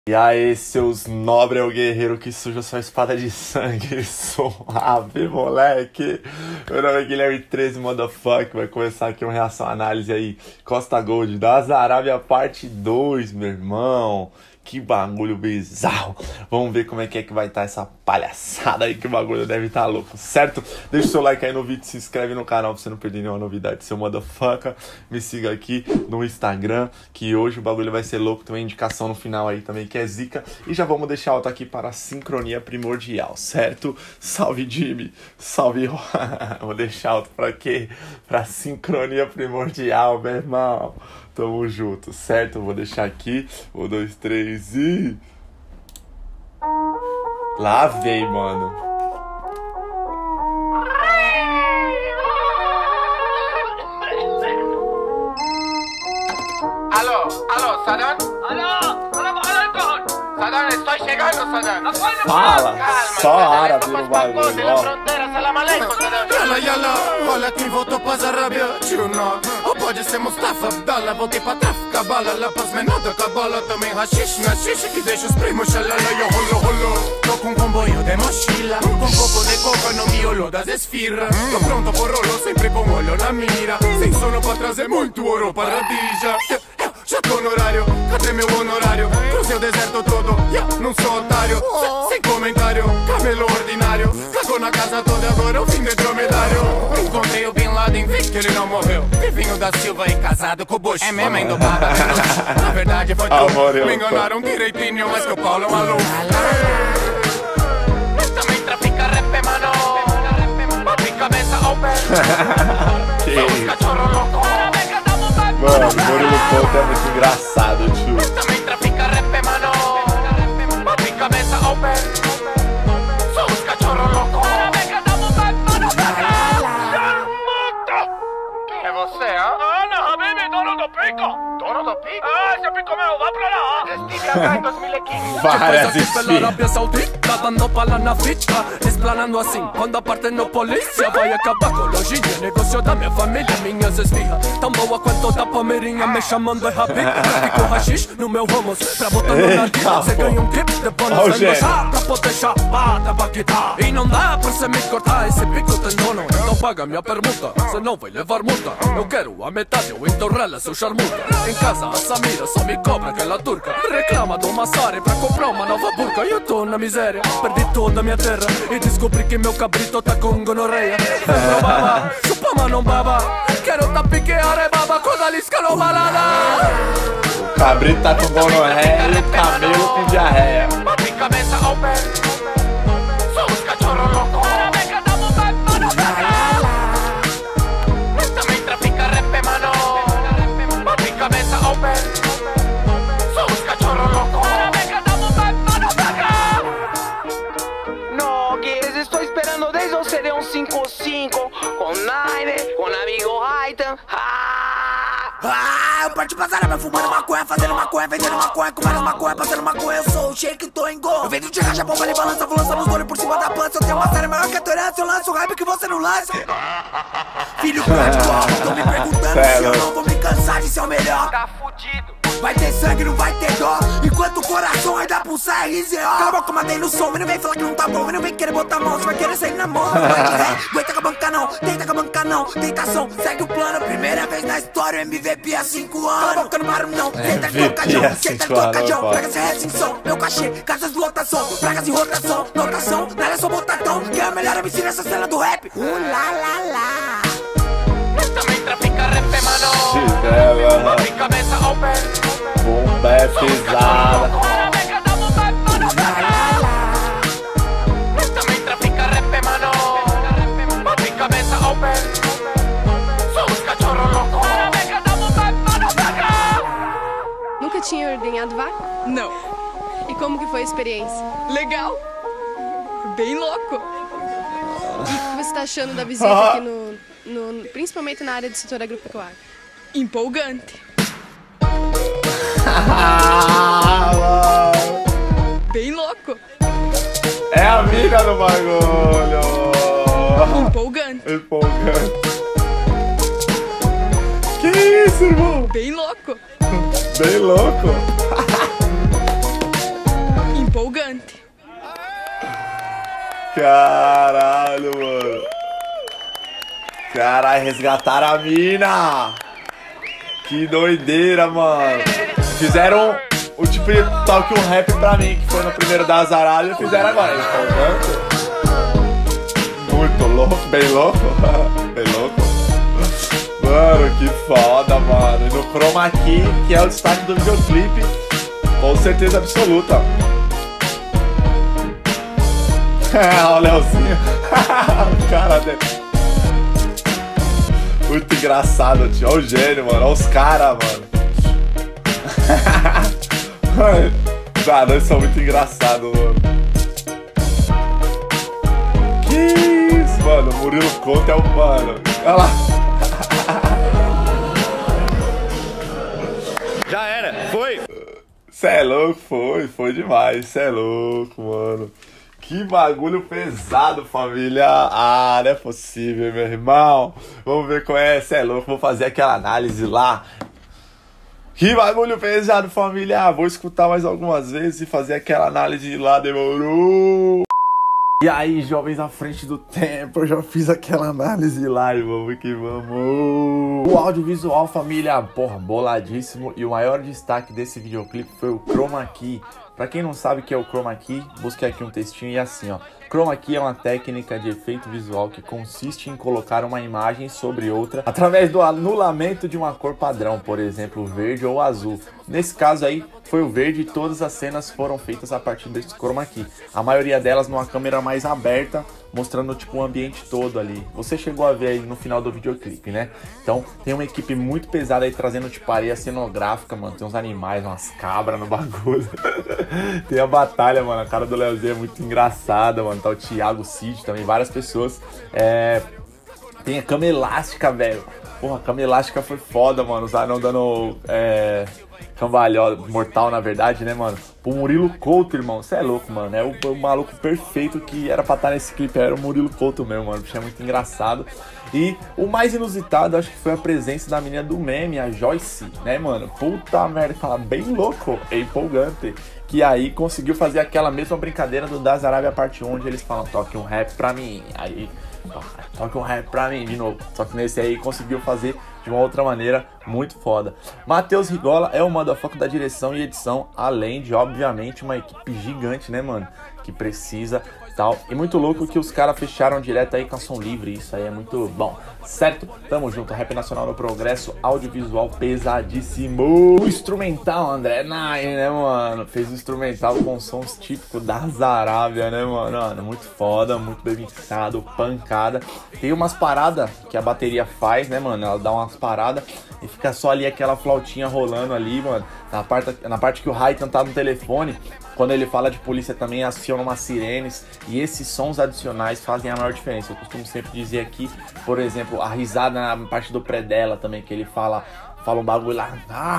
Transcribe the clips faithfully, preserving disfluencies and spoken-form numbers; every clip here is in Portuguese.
E aí, seus nobres, é o guerreiro que suja sua espada de sangue. Suave, moleque. Meu nome é Guilherme treze, motherfucker. Vai começar aqui uma reação análise aí. Costa Gold, das Arábia, parte dois, meu irmão. Que bagulho bizarro. Vamos ver como é que é que vai estar essa palhaçada aí, que o bagulho deve estar louco, certo? Deixa o seu like aí no vídeo, se inscreve no canal pra você não perder nenhuma novidade, seu motherfucker. Me siga aqui no Instagram, que hoje o bagulho vai ser louco. Tem uma indicação no final aí também que é zica. E já vamos deixar alto aqui para a sincronia primordial, certo? Salve, Jimmy. Salve. Vou deixar alto pra quê? Pra sincronia primordial, meu irmão. Tamo junto, certo? Eu vou deixar aqui. Um, dois, três e... Lá vem, mano. Alô, alô, Saddam? Alô, alô, alô, Saddam, estou chegando, Saddam. Fala, só árabe no bagulho, ó. Yalla yalla, olha quem voltou pra Arábia, tio nó. Ou pode ser Mustafa Abdallah, voltei pra tráfica bala. Lá pras menores cabala, também rachixe na xixa que deixa os primos xalala. Eu rolo, rolo, tô com um comboio de mochila, com um pouco de coca no miolo das esfirras. Tô pronto por rolo, sempre com olho na mira, sem sono pra trazer muito ouro para a Dija. Já tô no horário, cadê meu honorário? Cruzei o deserto todo, yeah, não sou otário. Sem comentário, camelo ordinário. Cagou na casa toda, agora eu vim de dromedário. Encontrei o Bin Laden, vi que ele não morreu. Vivinho da Silva e casado com o Bush. É mesmo, ainda baba. Na verdade foi tudo, me enganaram direitinho, mas que o Paulo é maluco. Mas também trafica rap, mano. Bate cabeça open. São os cachorros loucos. Mano, o Murilo Couto é muito engraçado, tio. Mas também trafica rap, mano. Bate cabeça open. São os cachorros loucos. Quem é você, hã? Ana, Habibi, dono do pico. Dono do pico? Ah, esse pico meu, vá pra lá. Estive acá em dois mil e quinze. Várias pela Arábia Saudita, dando bala na ficha, explanando assim, quando a parte no polícia vai acabar com lojinha, negócio da minha família, minhas esfirras, tão boa quanto da Palmeirinha, me chamando de Habib, fico rachixe no meu hummus, pra botar no nariz, você ganha um tip, de bônus, vem gostar, pra poder chapar da baguita, e não dá pra você me cortar, esse pico tem dono, então paga minha permuta, senão vai levar multa, eu quero a metade, ou então rala seu charmuta, em casa a Samira só me cobra aquela turca, reclama do Massari pra comprar uma nova burca, eu tô na miséria, perdi toda a minha terra e descobri que meu cabrito tá com gonorreia. Vem baba, chupa mas não baba, quero tá piquear é baba quando a lisca não balada. O cabrito tá com gonorreia e o camelo com diarreia. Bate cabeça open. São os cachorros loucos. Mas também trafica rap, mano. Bate cabeça open. São os cachorros loucos. Estou esperando desde o C D um cinco cinco com Nine, com amigo Raitan. Ah, ah, eu parti pra Arábia fumando maconha, fazendo maconha, vendendo maconha, com várias maconha, passando maconha. Eu sou o shake, tô em gol. Eu vendo de racha, bomba, ali balança, vou lançando os olhos por cima da planta. Eu tenho uma série maior que a tolerância, eu lanço o hype que você não lança. Filho grande, tô me perguntando se eu não vou me cansar de ser o melhor. Tá fudido. Vai ter sangue, não vai ter dó, enquanto o coração ainda pulsar R Z O. Cala a boca, matei no som, e não vem falar que não tá bom, e não vem querer botar a mão, você vai querer sair na mão. Vai de ré, aguenta com a banca não, tenta com a banca não, tentação, segue o plano. Primeira vez na história, M V P há cinco anos. Cala a boca, não paro não, senta de trocadão, senta de trocadão. Pega essa restrição, meu cachê, casas de lotação, pragas em rotação, notação, nada é só botatão, que é a melhor M C nessa cena do rap. Uh, lá, lá, lá. Mas também trafica rap, mano. Bate cabeça open. Bomba é pesada. Mas também trafica rap, mano. Bate cabeça open. São os cachorros loucos. Nunca tinha ordenhado vaca? Não. E como que foi a experiência? Legal. Bem louco. E o que você tá achando da visita aqui no, no... principalmente na área do setor agropecuário? Empolgante. Bem louco. É a amiga do bagulho. Empolgante. Empolgante. Que isso, irmão? Bem louco. Bem louco. Caralho, mano. Caralho, resgataram a mina. Que doideira, mano. Fizeram o tipo de toque um rap pra mim, que foi no primeiro da Azaralho, e fizeram agora. Muito louco, bem louco. Bem louco. Mano, que foda, mano. E no Chroma Key, que é o destaque do videoclipe, com certeza absoluta. Olha o Leozinho. O cara dele. Muito engraçado, tio. Olha o gênio, mano. Olha os caras, mano. Ah, nós são muito engraçados, mano. Que isso, mano. Murilo Couto é o mano. Olha lá. Já era, foi. Cê é louco, foi. Foi demais. Cê é louco, mano. Que bagulho pesado, família. Ah, não é possível, meu irmão. Vamos ver qual é. Cê é louco. Vou fazer aquela análise lá. Que bagulho pesado, família. Vou escutar mais algumas vezes e fazer aquela análise lá. Demorou. E aí, jovens à frente do tempo, eu já fiz aquela análise lá e vamos que vamos. O audiovisual, família, porra, boladíssimo. E o maior destaque desse videoclipe foi o Chroma Key. Pra quem não sabe o que é o Chroma Key, busque aqui um textinho e assim, ó. Chroma Key é uma técnica de efeito visual que consiste em colocar uma imagem sobre outra através do anulamento de uma cor padrão, por exemplo, verde ou azul. Nesse caso aí, foi o verde e todas as cenas foram feitas a partir desse Chroma Key. A maioria delas numa câmera mais aberta, mostrando tipo o ambiente todo ali. Você chegou a ver aí no final do videoclipe, né? Então tem uma equipe muito pesada aí trazendo tipo areia cenográfica, mano. Tem uns animais, umas cabras no bagulho. Tem a batalha, mano. A cara do Leozinho é muito engraçada, mano. Tá o Thiago Cid também, várias pessoas. É... Tem a cama elástica, velho. Porra, a cama elástica foi foda, mano. Os anão dando... É... cambalhota, mortal na verdade, né, mano? Pro Murilo Couto, irmão, você é louco, mano. É o, o maluco perfeito que era pra estar nesse clipe, era o Murilo Couto mesmo, mano. O bicho é muito engraçado. E o mais inusitado, acho que foi a presença da menina do meme, a Joyce, né, mano? Puta merda, fala bem louco, é empolgante. Que aí conseguiu fazer aquela mesma brincadeira do Das Arábia parte um, onde eles falam, toque um rap pra mim. Aí, toque um rap pra mim de novo. Só que nesse aí conseguiu fazer de uma outra maneira muito foda. Matheus Rigola é o motherfucker da direção e edição, além de, obviamente, uma equipe gigante, né, mano? Que precisa tal. E muito louco que os caras fecharam direto aí com a som livre. Isso aí é muito bom, certo? Tamo junto. Rap Nacional no Progresso, audiovisual pesadíssimo. O instrumental, André Nine, né, mano? Fez o instrumental com sons típicos das Arábia, né, mano? Mano, muito foda, muito bem mixado, pancada. Tem umas paradas que a bateria faz, né, mano? Ela dá umas paradas e fica só ali aquela flautinha rolando ali, mano. Na parte, na parte que o Raitan tá no telefone, quando ele fala de polícia também aciona umas sirenes. E esses sons adicionais fazem a maior diferença. Eu costumo sempre dizer aqui, por exemplo, a risada na parte do pré dela também, que ele fala... Fala um bagulho lá,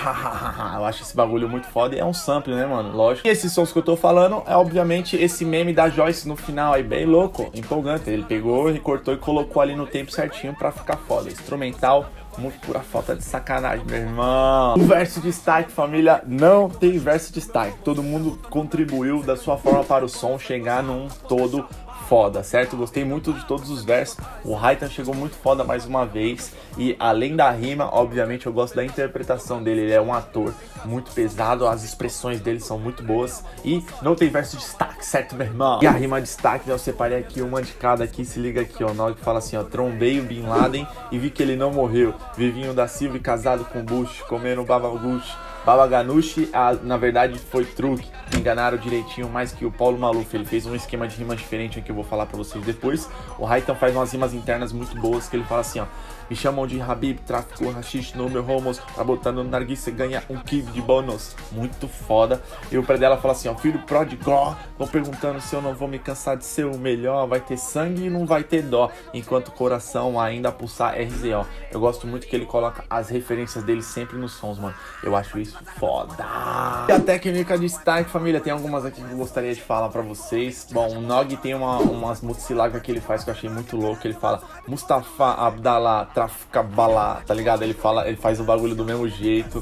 eu acho esse bagulho muito foda e é um sample, né, mano? Lógico. E esses sons que eu tô falando é, obviamente, esse meme da Joyce no final aí, bem louco, empolgante. Ele pegou, recortou e colocou ali no tempo certinho pra ficar foda. Instrumental, muito pura falta de sacanagem, meu irmão. O verso de destaque, família, não tem verso de destaque. Todo mundo contribuiu da sua forma para o som chegar num todo foda, certo? Gostei muito de todos os versos. O Raitan chegou muito foda mais uma vez. E além da rima, obviamente eu gosto da interpretação dele. Ele é um ator muito pesado, as expressões dele são muito boas. E não tem verso de destaque, certo, meu irmão? E a rima de destaque, eu separei aqui uma de cada aqui. Se liga aqui, ó. Na hora que fala assim, ó: trombei o Bin Laden e vi que ele não morreu. Vivinho da Silva e casado com Bush, comendo baba Gucci. Baba Ganoush, na verdade foi truque, enganaram direitinho mais que o Paulo Maluf. Ele fez um esquema de rimas diferente que eu vou falar pra vocês depois. O Raitan faz umas rimas internas muito boas, que ele fala assim, ó: me chamam de Habib, tráfico, rachixe no meu homos, tá botando no narguilé, você ganha um kibe de bônus. Muito foda. E o pré dela fala assim, ó: filho pródigo, vão perguntando se eu não vou me cansar de ser o melhor. Vai ter sangue e não vai ter dó, enquanto o coração ainda pulsar R Z O. Eu gosto muito que ele coloca as referências dele sempre nos sons, mano. Eu acho isso foda. E a técnica de destaque, família, tem algumas aqui que eu gostaria de falar pra vocês. Bom, o Nog tem uma, umas multisilabas que ele faz que eu achei muito louco. Ele fala Mustafa Abdallah Trafika Bala, tá ligado? Ele fala, ele faz o bagulho do mesmo jeito,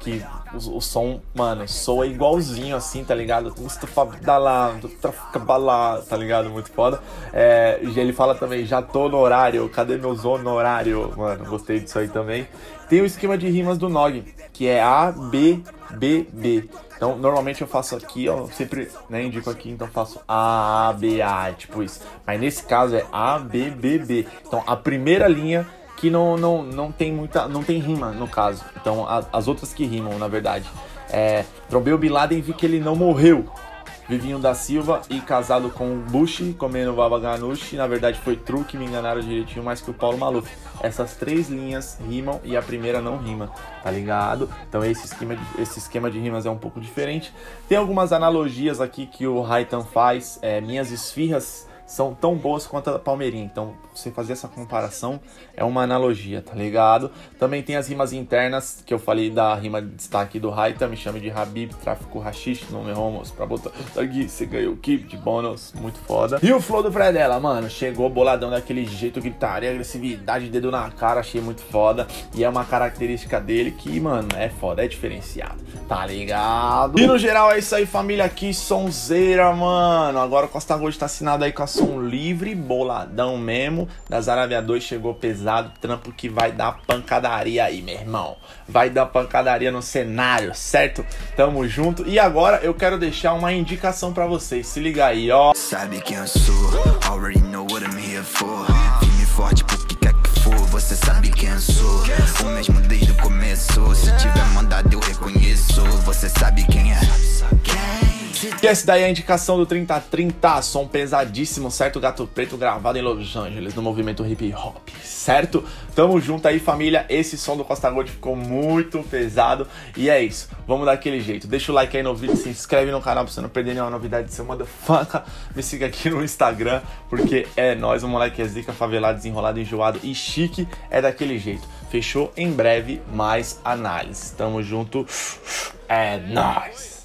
que o, o som, mano, soa igualzinho assim, tá ligado? Mustafa Abdallah, Trafkaballah, tá ligado? Muito foda. É, ele fala também, já tô no horário, cadê meus honorário? Mano, gostei disso aí também. Tem o esquema de rimas do Nog, que é A, B, B, B. Então, normalmente eu faço aqui, ó, sempre, né, indico aqui, então faço A, A, B, A, tipo isso. Mas nesse caso é A, B, B, B. Então, a primeira linha que não, não, não tem muita, não tem rima, no caso. Então, a, as outras que rimam, na verdade. É, trombei o Bin Laden e vi que ele não morreu. Vivinho da Silva e casado com o Bush, comendo baba ganoush. Na verdade foi truque, me enganaram direitinho mais que o Paulo Maluf. Essas três linhas rimam e a primeira não rima, tá ligado? Então esse esquema de, esse esquema de rimas é um pouco diferente. Tem algumas analogias aqui que o Raitan faz. É, minhas esfirras são tão boas quanto a Palmeirinha. Então, você fazer essa comparação é uma analogia, tá ligado? Também tem as rimas internas, que eu falei da rima de destaque do Raita, me chame de Habib, tráfico rachixe, nome homos, pra botar aqui, você ganhou o keep de bônus, muito foda. E o flow do Fredela, mano, chegou boladão daquele jeito, gritaria, agressividade, dedo na cara, achei muito foda. E é uma característica dele que, mano, é foda, é diferenciado, tá ligado? E no geral é isso aí, família, aqui, sonzeira, mano. Agora o Costa Gold tá assinado aí com a Som Livre, boladão mesmo. Das Arábia dois chegou pesado, trampo que vai dar pancadaria aí, meu irmão. Vai dar pancadaria no cenário, certo? Tamo junto. E agora eu quero deixar uma indicação pra vocês, se liga aí, ó. Sabe quem eu sou, already know what I'm here for. Firme forte porque quer que for, você sabe quem eu sou. O mesmo desde o começo, se tiver mandado eu reconheço. Você sabe quem é. E essa daí é a indicação do trinta trinta, som pesadíssimo, certo? Gato Preto gravado em Los Angeles, no movimento hip hop, certo? Tamo junto aí, família. Esse som do Costa Gold ficou muito pesado. E é isso, vamos daquele jeito. Deixa o like aí no vídeo, se inscreve no canal pra você não perder nenhuma novidade de seu motherfucker. Me siga aqui no Instagram, porque é nóis, o moleque é zica, favelado, desenrolado, enjoado e chique. É daquele jeito. Fechou? Em breve, mais análise. Tamo junto. É nóis.